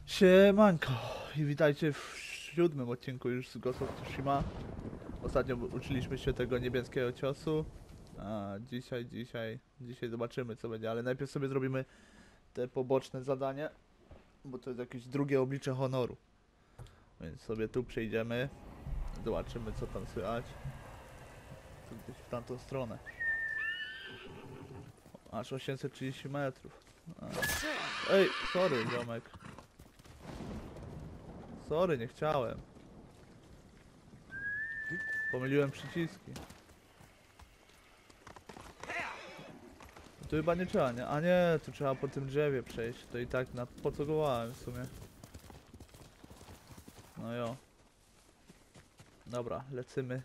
Siemanko i witajcie w 7. odcinku już z Ghost of Tsushima. Ostatnio uczyliśmy się tego niebieskiego ciosu, a dzisiaj zobaczymy co będzie, ale najpierw sobie zrobimy te poboczne zadanie, bo to jest jakieś drugie oblicze honoru. Więc sobie tu przejdziemy, zobaczymy co tam słychać. Tu gdzieś w tamtą stronę. Aż 830 metrów. Ej, sorry ziomek. Sorry, nie chciałem. Pomyliłem przyciski. Tu chyba nie trzeba, nie? A nie, tu trzeba po tym drzewie przejść. To i tak na po co gołałem w sumie. No jo. Dobra, lecimy.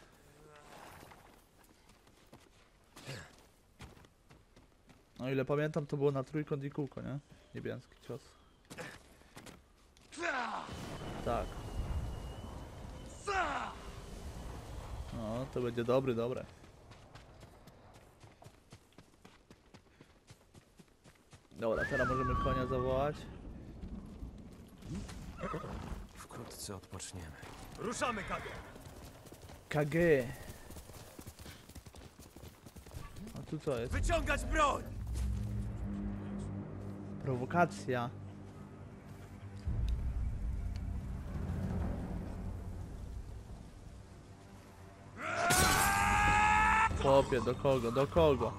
No ile pamiętam to było na trójkąt i kółko, nie? Niebieski cios. Tak. No, to będzie dobre. Dobra, teraz możemy konia zawołać. Wkrótce odpoczniemy. Ruszamy, Kage! KG. A tu co jest? Wyciągać broń! Prowokacja. Chłopie, do kogo? Do kogo?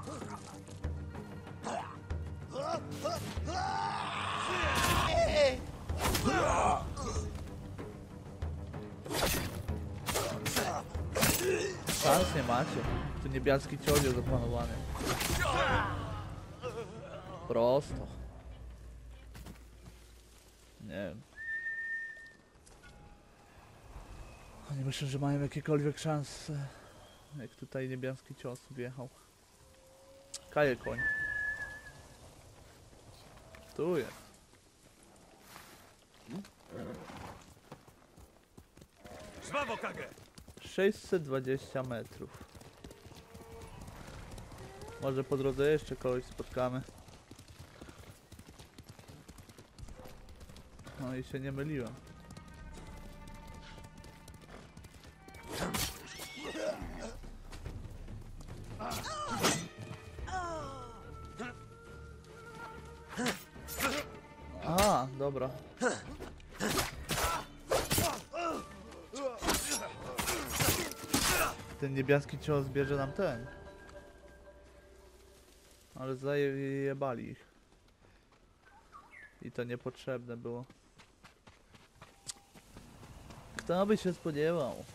Szans nie macie. Tu niebiański cios jest opanowany. Prosto. Nie wiem. Oni myślą, że mają jakiekolwiek szanse. Jak tutaj niebiański cios wjechał. Kaje koń. Tu jest. Żwawo, Kage! 620 metrów. Może po drodze jeszcze kogoś spotkamy. No i się nie myliłem. A, dobra. Ten niebiański cios bierze nam ten. Ale zajebali ich. I to niepotrzebne było. Kto by się spodziewał?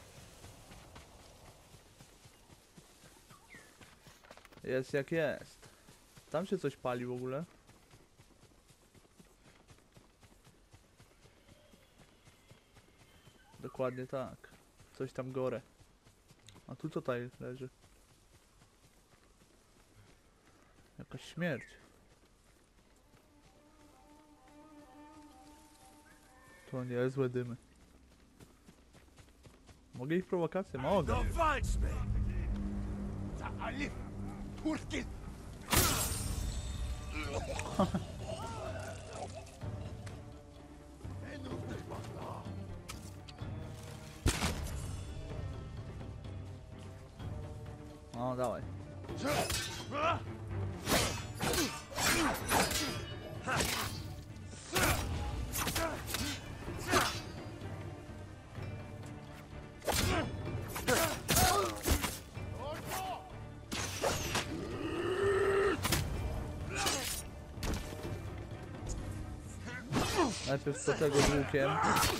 Jest jak jest. Tam się coś pali w ogóle. Dokładnie tak. Coś tam gore. A tu co tutaj leży? Jakaś śmierć. To niezłe dymy. Mogę ich prowokację? Mogę. No walczmy! No, dawaj. Najpierw do tego z łukiem.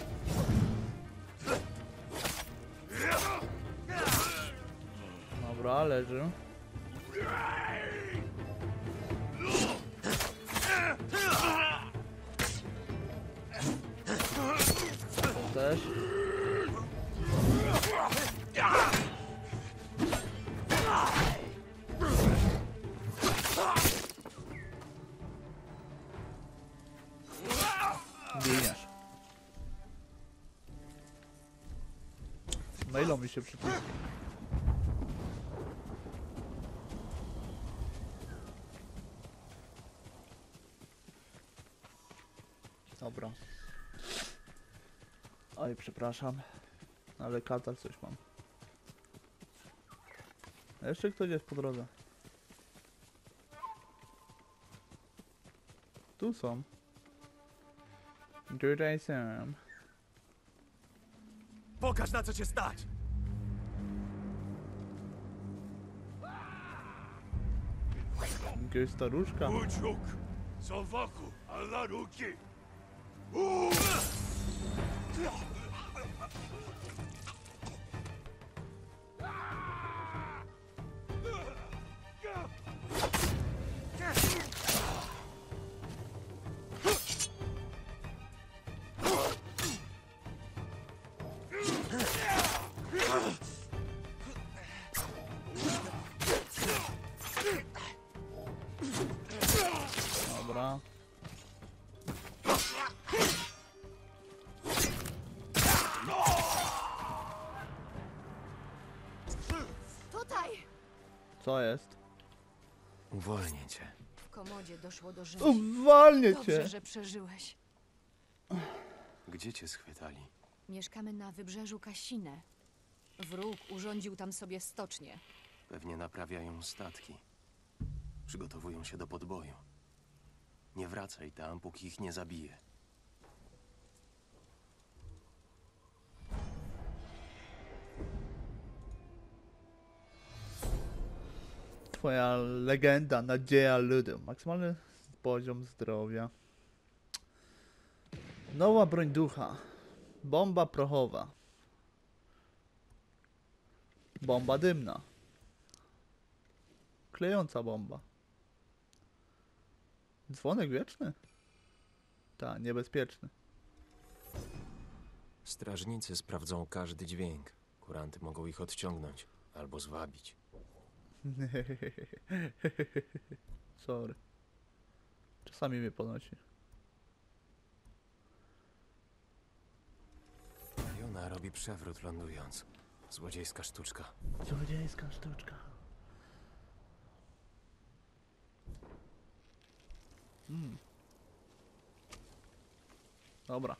Dobra, leży. To też. Giniesz. Mylą mi się przyciski. Dobra. Oj, przepraszam. Ale katar coś mam. A jeszcze ktoś jest po drodze. Tu są. Tutaj są. Pokaż, na co cię stać! Jakaś staruszka. Uciuk! Są wokół, ale ruki! Dobra. Tutaj! Co jest? Uwolnię cię. W komodzie doszło do rzezi. Uwalnię Dobrze, cię! że przeżyłeś. Gdzie cię schwytali? Mieszkamy na wybrzeżu Kasinę. Wróg urządził tam sobie stocznię. Pewnie naprawiają statki. Przygotowują się do podboju. Nie wracaj tam, póki ich nie zabije. Twoja legenda, nadzieja ludu. Maksymalny poziom zdrowia. Nowa broń ducha. Bomba prochowa. Bomba dymna. Klejąca bomba. Dzwonek wieczny? Tak, niebezpieczny. Strażnicy sprawdzą każdy dźwięk. Kuranty mogą ich odciągnąć albo zwabić. Sorry. Czasami mnie ponosi. Jona robi przewrót lądując. Złodziejska sztuczka. Złodziejska sztuczka. Dobra.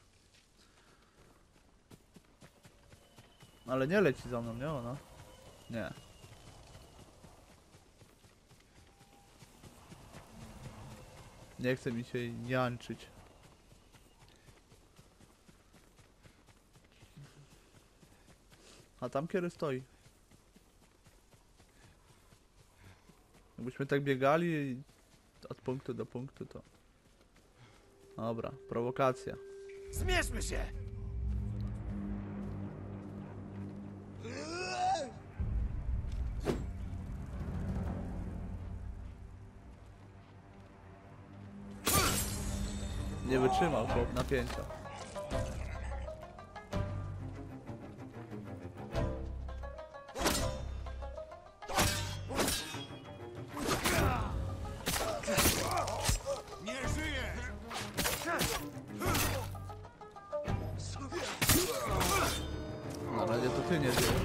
Ale nie leci za mną, nie ona? Nie. Nie chce mi się niańczyć. A tam kiedy stoi? Jakbyśmy tak biegali od punktu do punktu, to... Dobra, prowokacja. Zmierzmy się! Nie wytrzymał chłop napięcia. Nie żyjesz! Na razie to ty nie żyjesz.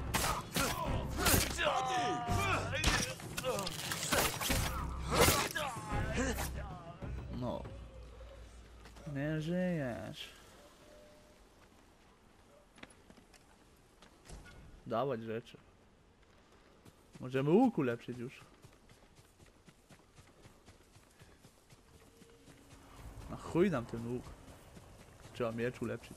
No. Nie żyjesz. Dawać rzeczy. Możemy łuk ulepszyć już. A chuj nam ten łuk. Trzeba miecz ulepszyć.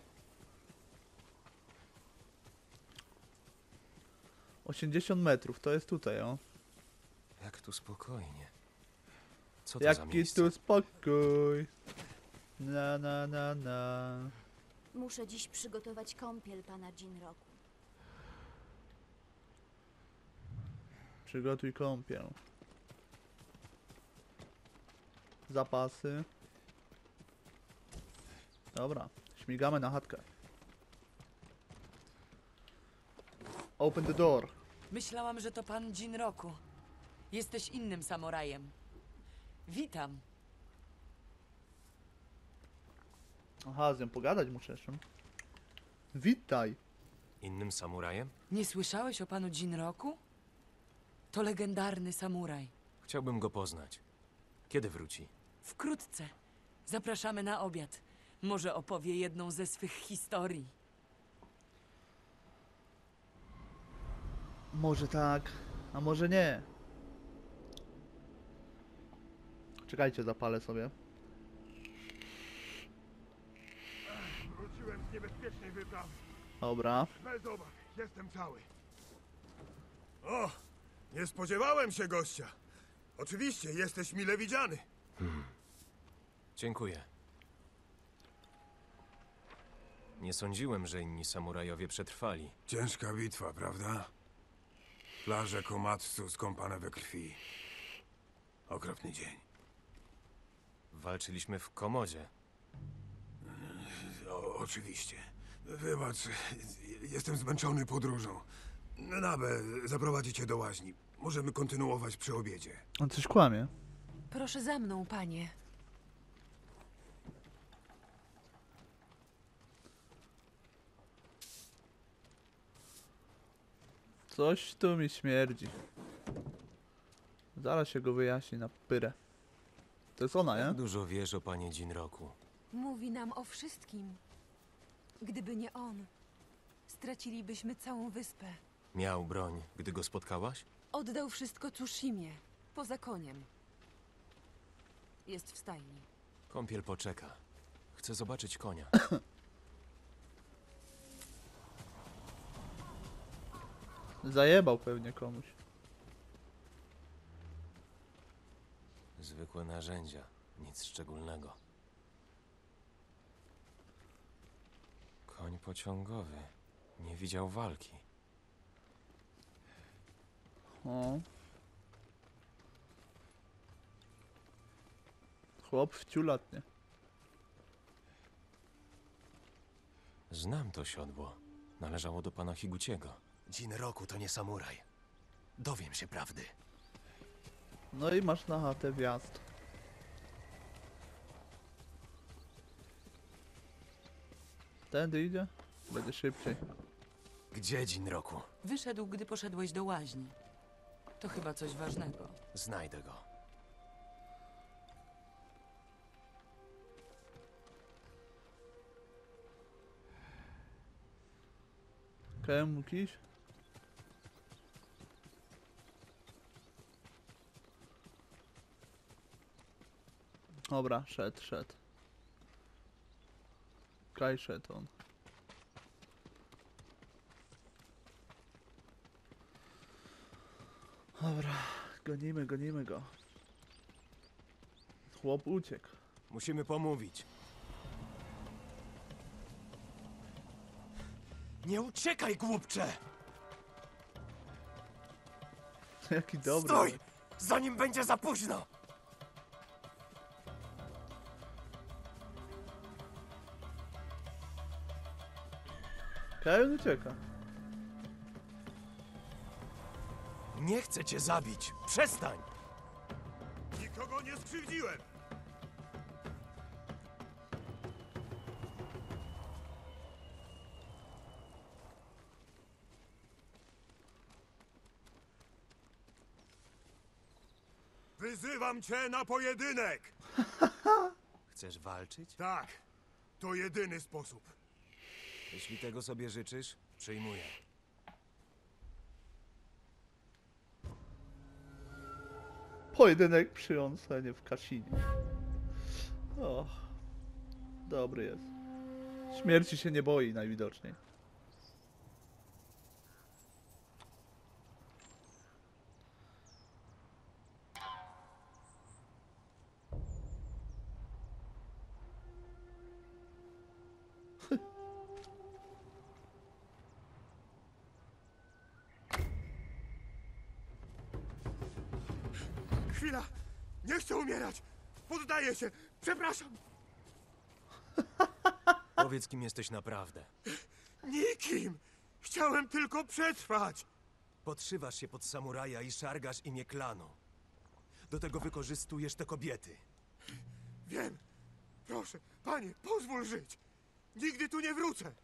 ...80 metrów, to jest tutaj, o. Jak tu spokojnie. Co to za Jaki miejsce? tu spokój. Na na na na. Muszę dziś przygotować kąpiel pana Jinroku. Przygotuj kąpiel. Zapasy. Dobra, śmigamy na chatkę. Open the door. Myślałam, że to pan Jinroku. Jesteś innym samurajem. Witam. Aha, z nią pogadać muszę jeszcze. Witaj. Innym samurajem? Nie słyszałeś o panu Jinroku? To legendarny samuraj. Chciałbym go poznać. Kiedy wróci? Wkrótce. Zapraszamy na obiad. Może opowie jedną ze swych historii. Może tak, a może nie. Czekajcie, zapalę sobie. Wróciłem z niebezpiecznej wyprawy. Dobra. Bez obaw, jestem cały. O, nie spodziewałem się gościa. Oczywiście, jesteś mile widziany. Dziękuję. Nie sądziłem, że inni samurajowie przetrwali. Ciężka bitwa, prawda? Plaże Komatsu skąpane we krwi. Okropny dzień. Walczyliśmy w Komodzie. Oczywiście. Wybacz, jestem zmęczony podróżą. Nabe, zaprowadzi cię do łaźni. Możemy kontynuować przy obiedzie. On coś kłamie. Proszę za mną, panie. Coś tu mi śmierdzi. Zaraz się go wyjaśni na pyrę. To jest ona, nie? Dużo wiesz o panie Jinroku. Mówi nam o wszystkim. Gdyby nie on, stracilibyśmy całą wyspę. Miał broń, gdy go spotkałaś? Oddał wszystko Tsushimie, poza koniem. Jest w stajni. Kąpiel poczeka. Chcę zobaczyć konia. Zajebał pewnie komuś. Zwykłe narzędzia. Nic szczególnego. Koń pociągowy. Nie widział walki. O. Chłop wciulatnie. Znam to siodło. Należało do pana Higuchiego. Jinroku to nie samuraj. Dowiem się prawdy. No i masz na chatę wjazd. Tędy idzie? Będzie szybciej. Gdzie Jinroku? Wyszedł, gdy poszedłeś do łaźni. To chyba coś ważnego. Znajdę go. Kajem mógł iść? Dobra, szedł. Kaj szedł on. Dobra, gonimy go. Chłop uciekł. Musimy pomówić. Nie uciekaj, głupcze! Jaki dobry. Stój! Zanim będzie za późno! Kajen ucieka. Nie chcę cię zabić! Przestań! Nikogo nie skrzywdziłem! Wyzywam cię na pojedynek! Chcesz walczyć? Tak, to jedyny sposób. Jeśli tego sobie życzysz, przyjmuję. Pojedynek przy Onsenie w Kashinie. Och, dobry jest. Śmierci się nie boi najwidoczniej. Chwila! Nie chcę umierać! Poddaję się! Przepraszam! Powiedz, kim jesteś naprawdę. Nikim! Chciałem tylko przetrwać! Podszywasz się pod samuraja i szargasz imię klanu. Do tego wykorzystujesz te kobiety. Wiem! Proszę, panie, pozwól żyć! Nigdy tu nie wrócę!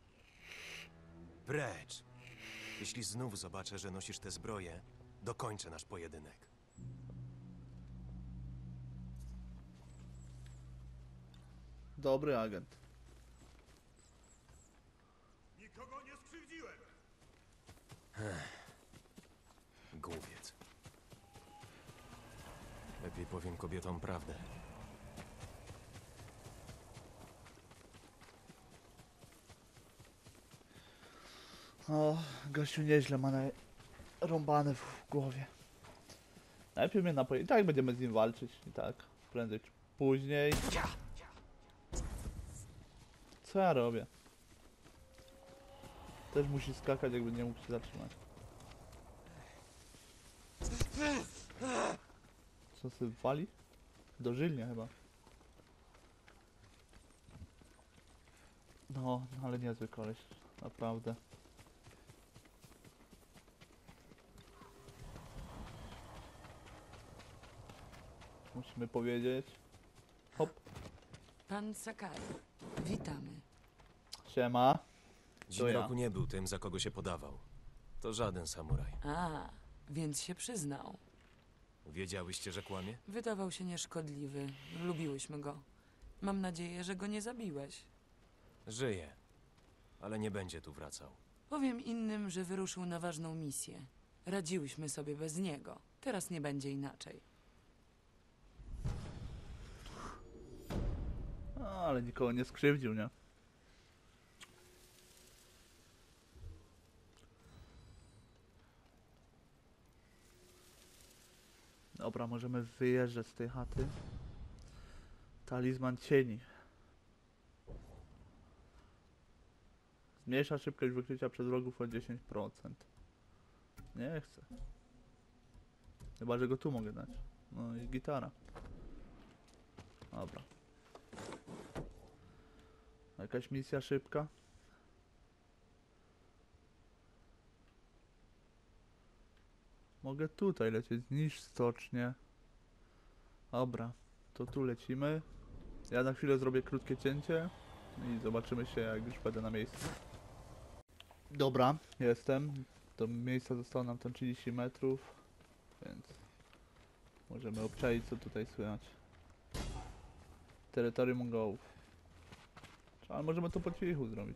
Precz! Jeśli znów zobaczę, że nosisz tę zbroję, dokończę nasz pojedynek. Dobry agent. Nikogo nie skrzywdziłem! Głupiec. Lepiej powiem kobietom prawdę. O, gościu nieźle ma rąbane w głowie. Najpierw mnie napoi. I tak będziemy z nim walczyć. I tak. Prędzej czy później. Co ja robię? Też musi skakać, jakby nie mógł się zatrzymać. Co sobie wali? Dożylnie chyba. No, ale niezły koleś. Naprawdę. Musimy powiedzieć. Hop. Pan Sakari, witamy. Siema. Jinroku nie był tym, za kogo się podawał. To żaden samuraj. A, więc się przyznał. Wiedziałyście, że kłamie? Wydawał się nieszkodliwy. Lubiłyśmy go. Mam nadzieję, że go nie zabiłeś. Żyje, ale nie będzie tu wracał. Powiem innym, że wyruszył na ważną misję. Radziłyśmy sobie bez niego. Teraz nie będzie inaczej. Ale nikogo nie skrzywdził, nie? Dobra, możemy wyjeżdżać z tej chaty. Talizman cieni. Zmniejsza szybkość wykrycia przez wrogów o 10%. Nie chcę. Chyba, że go tu mogę dać. No i gitara. Dobra. Jakaś misja szybka? Mogę tutaj lecieć, zniszcz stocznię. Dobra, to tu lecimy. Ja na chwilę zrobię krótkie cięcie i zobaczymy się, jak już będę na miejscu. Dobra, jestem. Do miejsca zostało nam tam 30 metrów, więc możemy obczaić, co tutaj słychać. Terytorium Mongołów. Ale możemy to po cichu zrobić.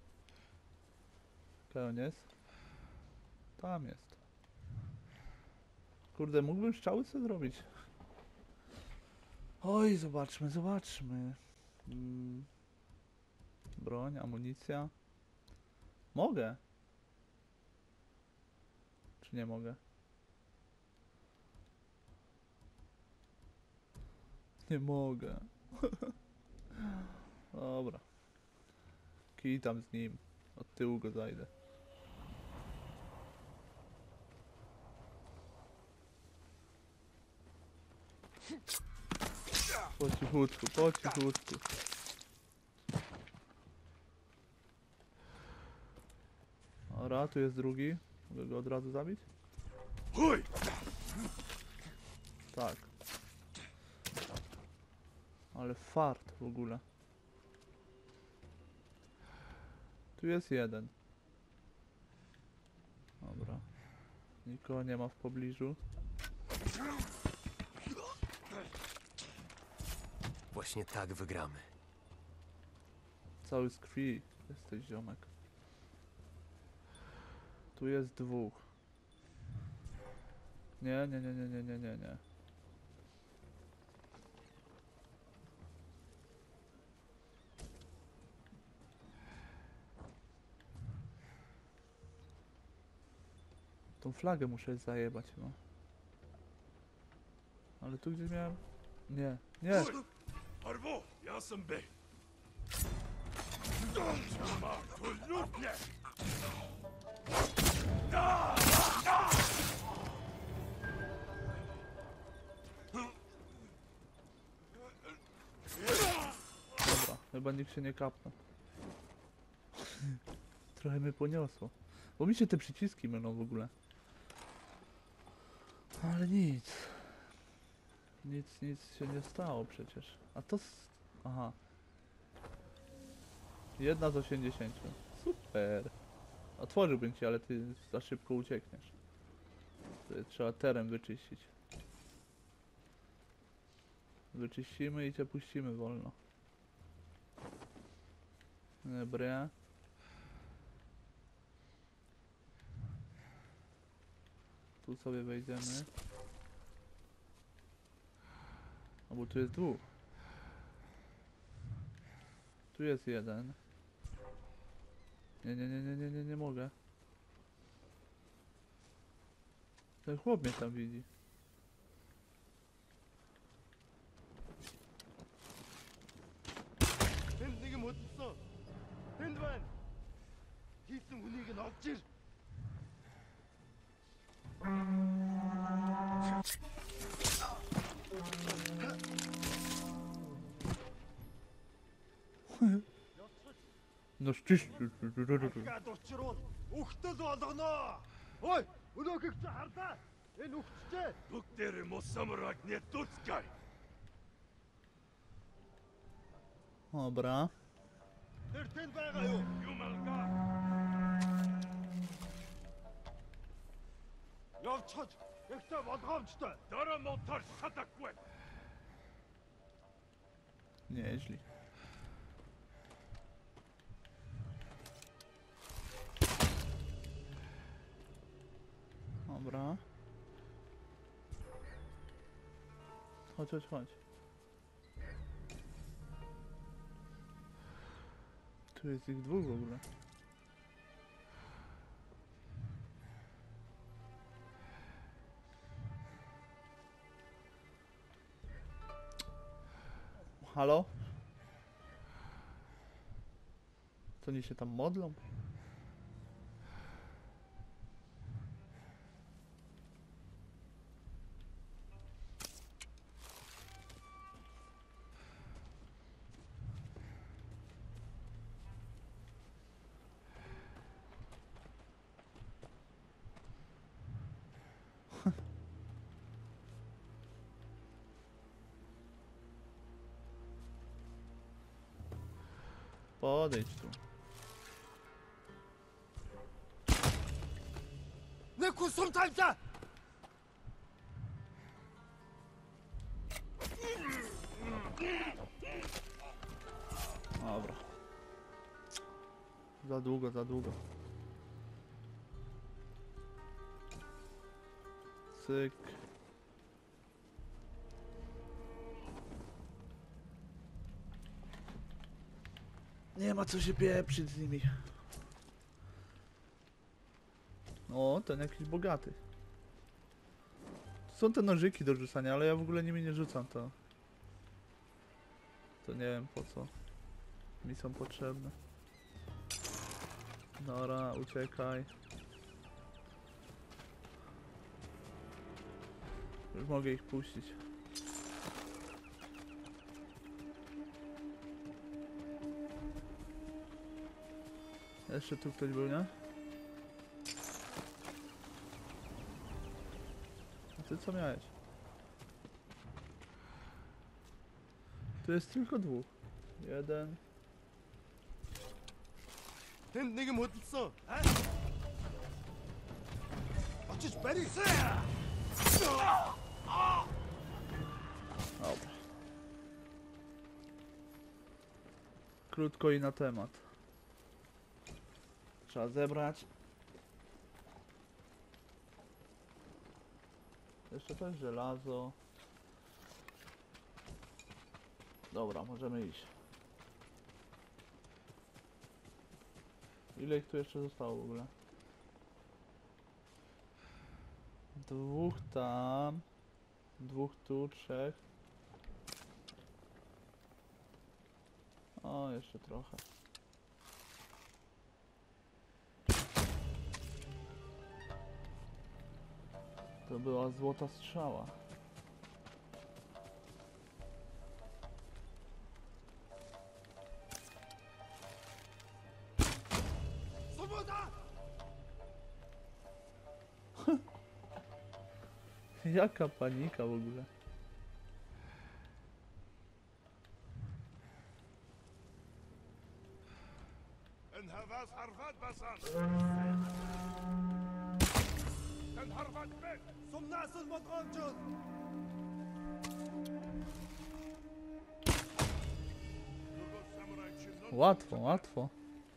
Okej, on jest? Tam jest. Kurde, mógłbym strzały sobie zrobić. Oj, zobaczmy, zobaczmy. Broń, amunicja. Mogę. Czy nie mogę? Nie mogę. Dobra. Kij tam z nim. Od tyłu go zajdę. Po cichutku, po cichutku. Dobra, tu jest drugi. Mogę go od razu zabić? Chuj! Tak. Ale fart w ogóle. Tu jest jeden. Dobra. Nikogo nie ma w pobliżu. Właśnie tak wygramy. Cały z krwi jesteś, ziomek. Tu jest dwóch. Nie, nie, nie, nie, nie, nie, nie, nie. Tą flagę muszę zajebać, no. Ale tu gdzie miałem... Nie, nie! Arwo, ja sam by. Absolutnie! Dobra, chyba nikt się nie kapnął. Trochę mnie poniosło. Bo mi się te przyciski mylą w ogóle. Ale nic. Nic się nie stało przecież. A to... Aha. Jedna z 80. Super. Otworzyłbym ci, ale ty za szybko uciekniesz. Tutaj trzeba teren wyczyścić. Wyczyścimy i cię puścimy wolno. Dobra. Tu sobie wejdziemy. O, bo tu jest dwóch. Tu jest jeden. Nie mogę. Ten chłop mnie tam widzi. 밴딩이 못 있어. 밴드만 기승 분위기는 억질. No szczyś. 아까 도치론 ухтыз болгоно. Ой, өнөөхийг чи хардаа. Энэ ухтчээ. Бүгдээр мос самураг не туцкай. Dobra. Тэр тэнд байгаа юу? Юм алгаа. Явчихж ихтэй болгоомжтой. Дөрөө мотор шатахгүй. Nieźli. Dobra. Chodź. Tu jest ich dwóch w ogóle. Halo? Co oni się tam modlą? Podejdź tu. 내 구슬 탈자. Dobra. Za długo. Cyk. Nie ma co się pieprzyć z nimi. O, ten jakiś bogaty. Są te nożyki do rzucania, ale ja w ogóle nimi nie rzucam to. To nie wiem po co mi są potrzebne. Nora, uciekaj. Już mogę ich puścić. Jeszcze tu ktoś był, nie? A ty co miałeś? Tu jest tylko dwóch. Jeden. 밴딩이 못 있어. 어찌 빨리. Dobra. Krótko i na temat. Trzeba zebrać. Jeszcze coś żelazo. Dobra, możemy iść. Ile ich tu jeszcze zostało w ogóle? Dwóch tam. Dwóch tu, trzech. O, jeszcze trochę. To była złota strzała. 소보다. Jaka panika w ogóle. انهباس حرفات بسان. انهرفات بك. سمناس المطغمجون. Łatwo, łatwo.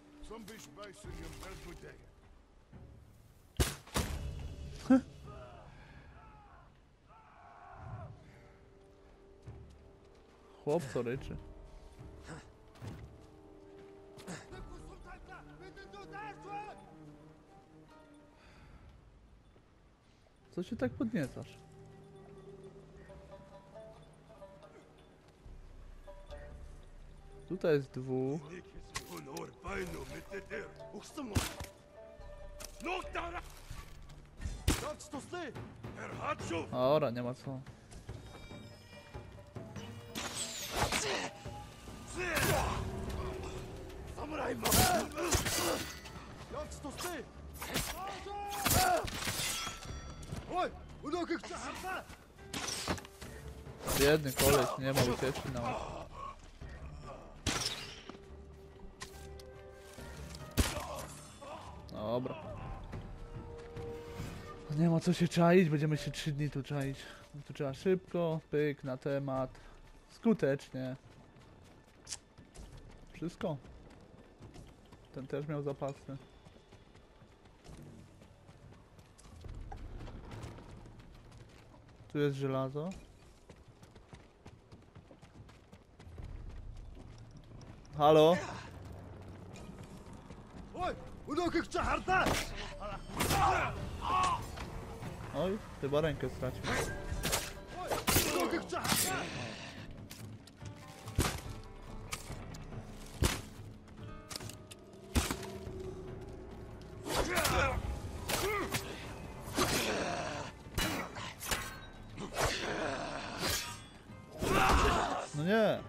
Chłop co ryczy. Co się tak podniecasz? Tutaj jest dwóch. Ora, nie ma co. Biedny koleś, nie ma ucieczki nawet. Dobra. Nie ma co się czaić, będziemy się 3 dni tu czaić. Tu trzeba szybko, pyk na temat, skutecznie. Wszystko. Ten też miał zapasy. Tu jest żelazo. Halo? Oj, chyba rękę stracił. No nie.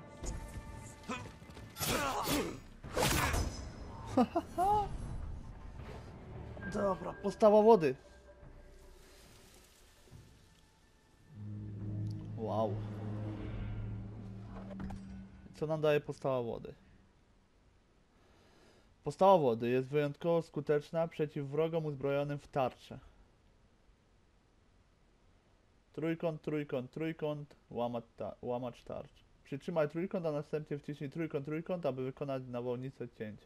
Dobra, postawa wody. Wow. Co nam daje postawa wody? Postawa wody jest wyjątkowo skuteczna przeciw wrogom uzbrojonym w tarczę. Trójkąt, trójkąt, trójkąt, łamacz tarcz. Przytrzymaj trójkąt, a następnie wciśnij trójkąt, trójkąt, aby wykonać nawałnicę cięć.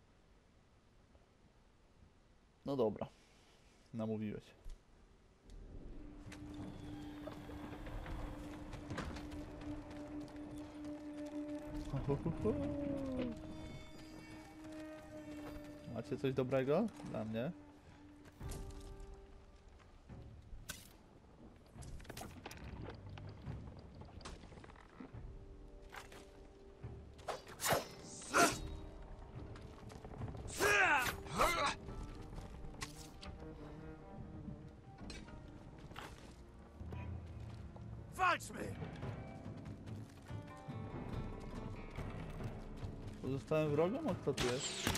No dobra. Namówiłeś. Macie coś dobrego dla mnie? Pozostałem wrogom? A kto tu jest?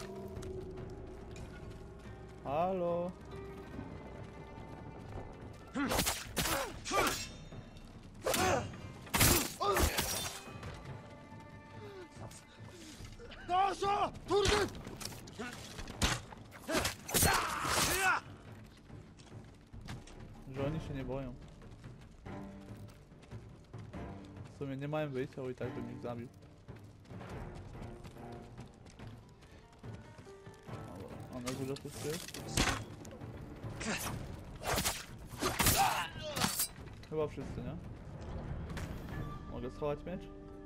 Halo? Że oni się nie boją. W sumie nie mają wyjścia, bo i tak bym ich zabił. A na górze coś jest? Chyba wszyscy, nie? Mogę schować miecz?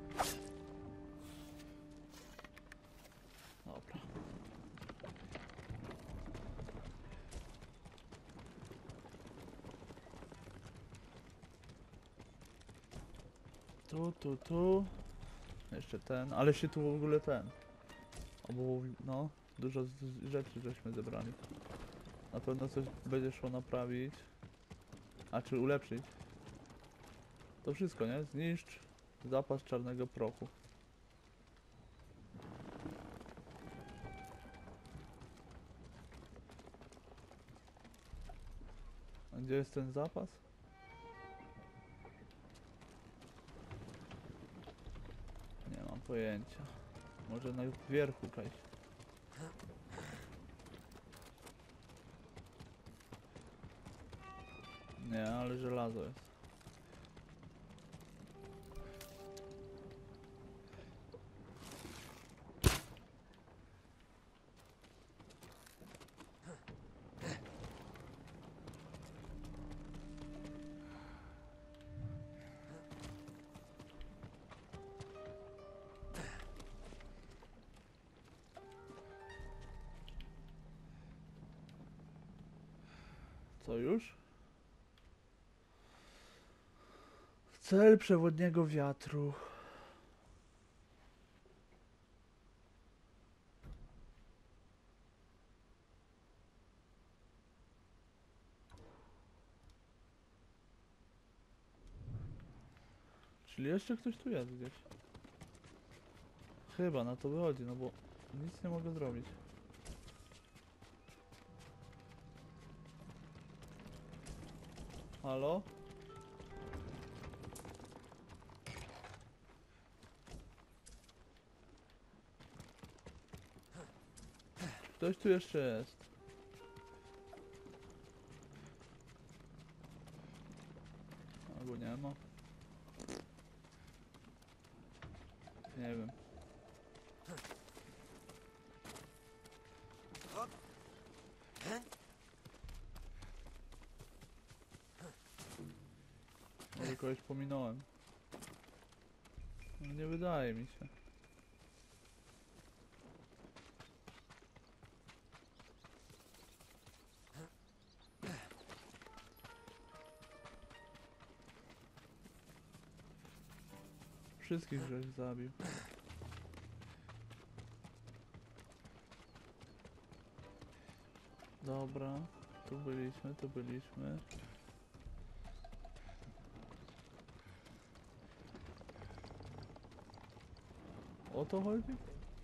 Dobra. Tu. Jeszcze ten, ale się tu w ogóle ten. No, dużo rzeczy żeśmy zebrali. Na pewno coś będzie szło naprawić. A czy ulepszyć? To wszystko, nie? Zniszcz zapas czarnego prochu. A gdzie jest ten zapas? Nie mam pojęcia. Może na wierzchu jakaś. Nie, ale żelazo jest. Co już? Cel przewodniego wiatru. Czyli jeszcze ktoś tu jest gdzieś. Chyba na to wychodzi, no bo nic nie mogę zrobić. Halo? Ktoś tu jeszcze jest. Albo nie ma. Nie wiem. Może kogoś pominąłem. No nie wydaje mi się. Wszystkich żeś zabił. Dobra, tu byliśmy, tu byliśmy. O to chodzi?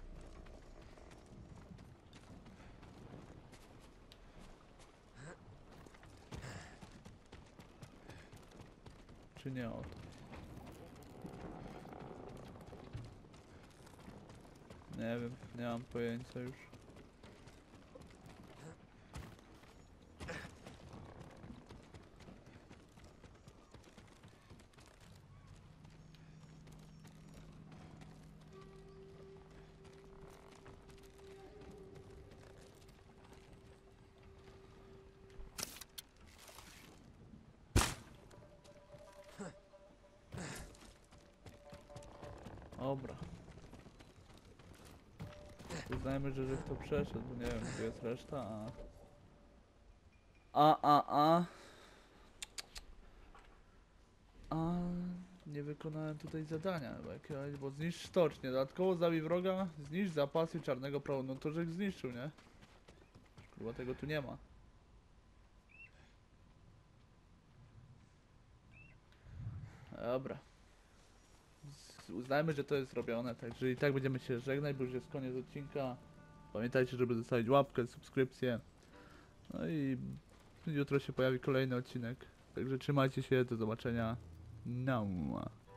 Czy nie o to? Nie wiem, nie mam pojęcia już. Dobra. Uznajmy, że żeś to przeszedł, bo nie wiem, gdzie jest reszta, nie wykonałem tutaj zadania chyba jakiegoś, bo zniszcz stocznię, dodatkowo zabij wroga, zniszcz zapasy czarnego prochu, no to żeś zniszczył, nie? Chyba tego tu nie ma. Dobra. Uznajmy, że to jest zrobione, także i tak będziemy się żegnać, bo już jest koniec odcinka. Pamiętajcie, żeby zostawić łapkę, subskrypcję. No i jutro się pojawi kolejny odcinek. Także trzymajcie się, do zobaczenia. No.